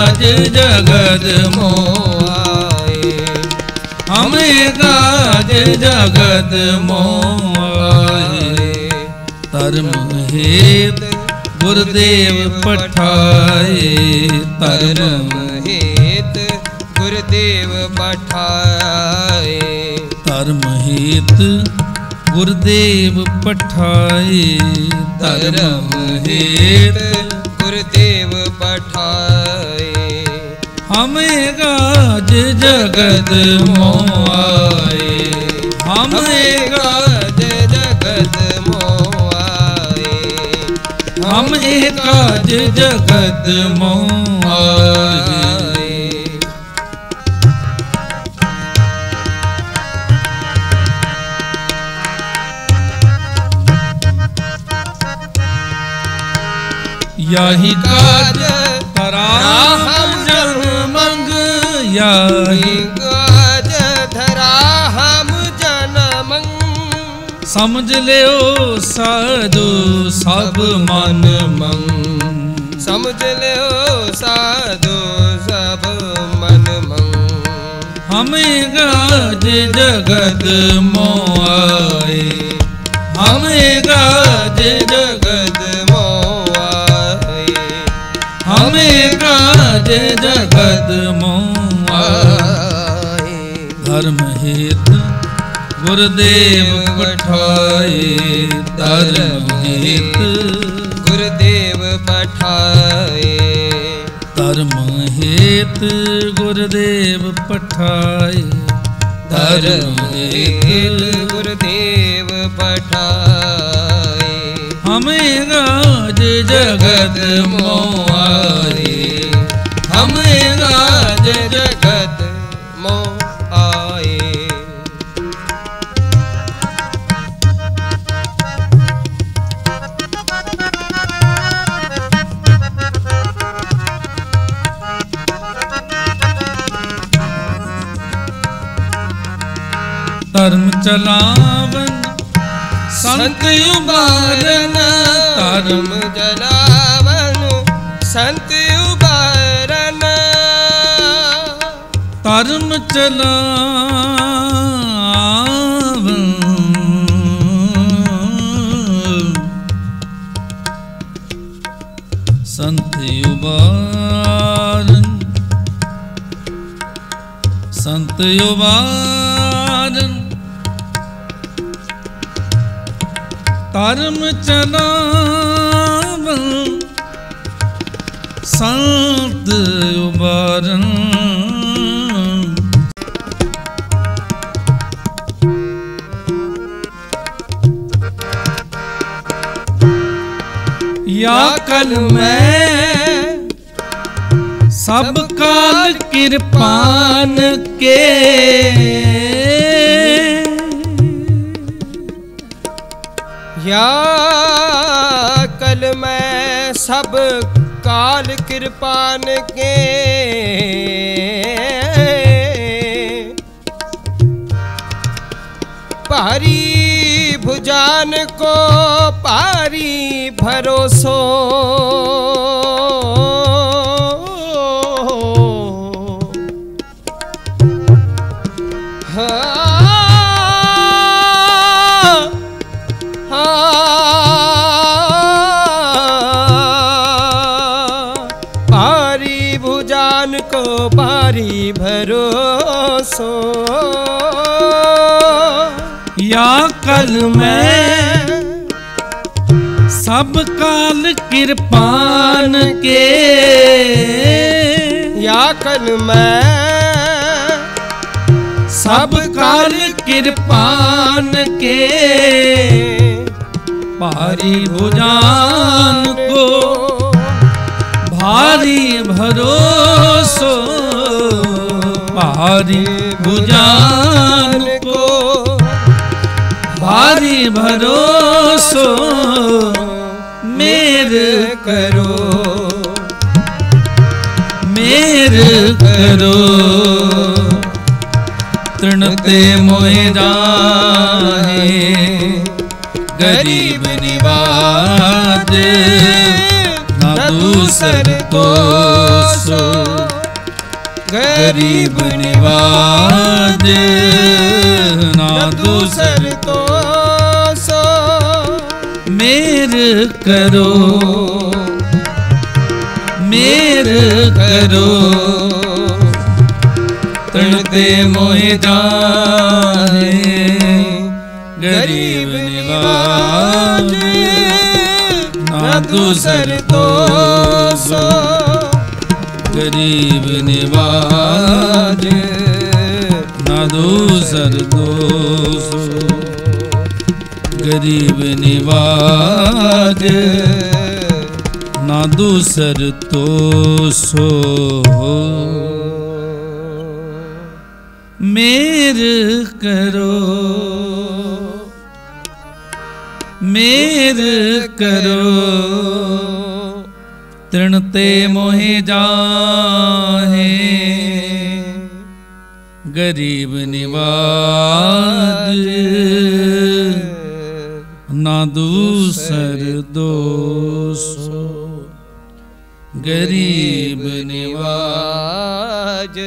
काज जगत मोआए, हमें काज जगत मोआए। धर्म हेत गुरुदेव पठाए, धर्म हेत गुरुदेव पठाए, धर्म हेत गुरुदेव पठाए, धर्म हेत गुरुदेव पठाए। हमें काज जगत मोआए, हमें काज जगत मोआए, हमें काज जगत मोआए। यही काज धरा हम जनमंग, यही काज धरा हम जनमंग। समझ लियो साधु सब मन मंग, समझ लियो साधु सब मन मंग। हमें काज जगत मोआए, हमें काज जगत मोआए, हमें काज जगत मोआए। धर्म हेत गुरुदेव पठाए, धर्म हेत गुरुदेव पठाए, धर्म हेत गुरुदेव पठाए, धर्म हेत गुरुदेव पठाए। हमें काज जगत मोआए, हमें काज जगत मोआए। धर्म चलावन संत उबारन, धर्म जलावन संत उबारन, धर्म चलावन संत उबारन, संत उबारन। धर्म चलावन संत उबारन, या कल मैं सब काल कृपान के, या कल मैं सब काल कृपान के। भारी भुजान को भारी भरोसो, भारी भुजान को भारी भरोसो। या कल मैं सब काल कृपान के, या कल मैं सब काल कृपान के। भारी भुजान को भारी भरोसो, भारी भुजान को भारी भरोसो। मेर करो, मेर करो, तृणते मोहे जाहे गरीब निवाज, न दूसर तो सो। गरीब निवाज ना दूसर तो सो मेर करो मेर करो तड़ते मोहे जाए गरीब निवाज ना दूसर तो सो गरीब निवाज ना दूसर दोसो गरीब निवाज ना दूसर तो सो मेर करो मेर करो तृणते मोहे जाहे गरीब निवाज ना दूसर दोसो गरीब निवाज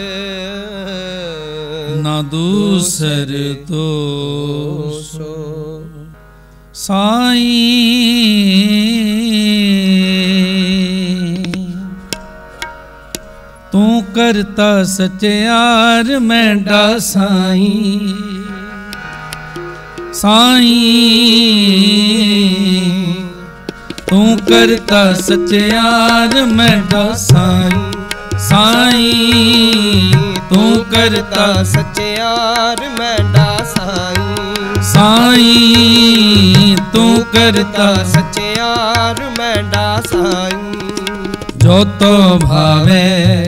ना दूसर दोसो साईं तू करता सच्चार मैंडा साईं साईं तू करता सच्चार मैंडा साईं साईं तू करता सच्चार मैंडा साईं साईं तू करता सच्चार मैंडा साईं जो तो भावे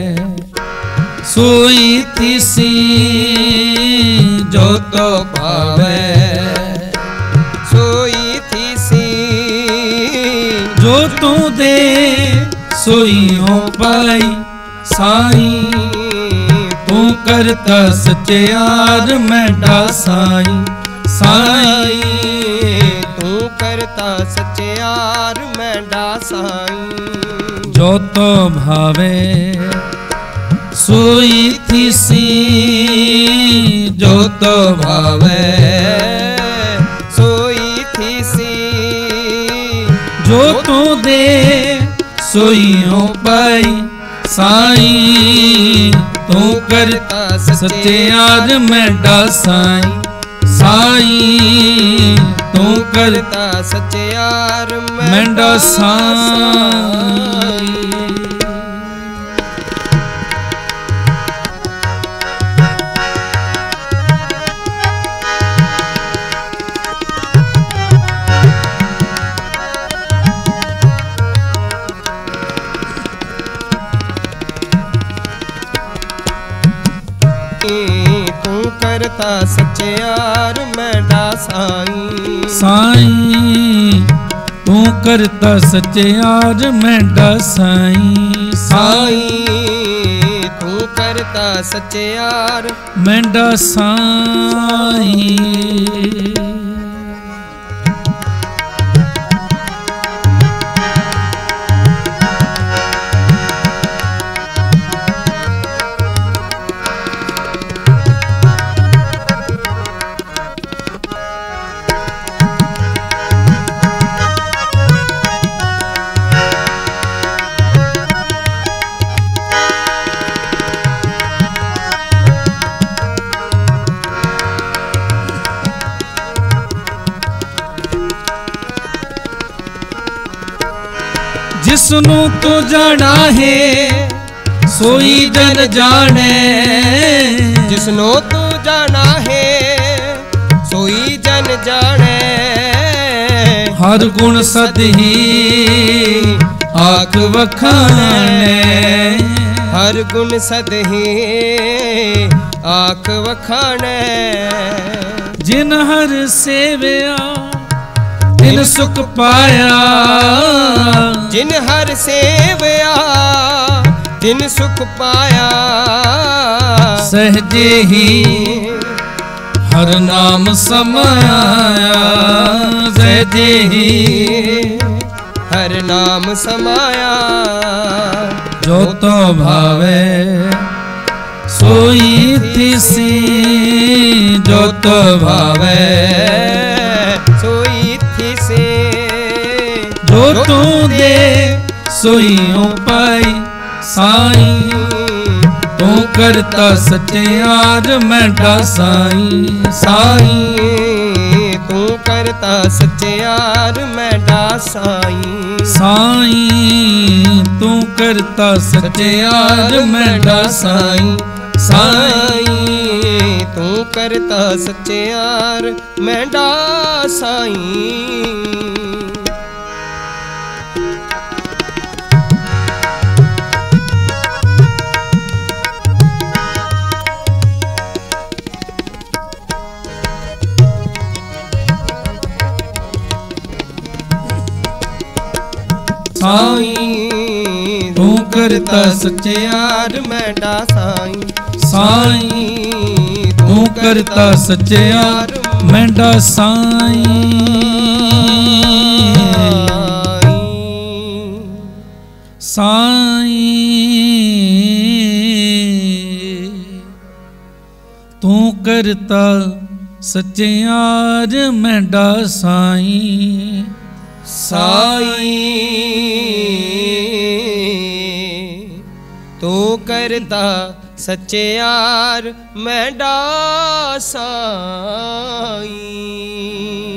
सोई थीसी जो तो भावे सोई थीसी जो तू दे सोई हो पाई साईं तू करता सच्चार मैंडा साईं साईं तू करता सच्चार मैंडा साईं जो तो भावे सोई थीसी जो तो भावे सोई थीसी जो तू दे सोई हो पाई साईं तू करता सच्चार मैंडा साईं साईं तू करता सच्चार मैंडा साईं तू करता सच्चार मैंडा साईं साईं तू करता सच्चार मैंडा साईं साईं तू करता सच्चार मैंडा साईं जिसनू तू जाना है सोई जन जाने जिसनो तू जाना है सोई जन जाने हर गुण सदही आख वखाने हर गुण सदही आख वखाने जिन हर सेवया तिन सुख पाया जिन हर सेवया तिन सुख पाया सहजे ही हर नाम समाया सहजे ही हर नाम समाया जो तो भावे सोई थिसी जो तो भावे सोई थिसे जो तू दे सोई पाई साई तू करता सत्यार मैडा साई साई तू करता सत्यार मैडा साई साई तू करता सत्यार मैडा साई साई तू करता सत्यार मैडा साई साई तू करता सच्चेयार मैडा साई साई तू करता सच्चेयार मैडा साई साई तू करता सच्चेयार मैडा साई साई तू करता सच्चेयार मैडा साई।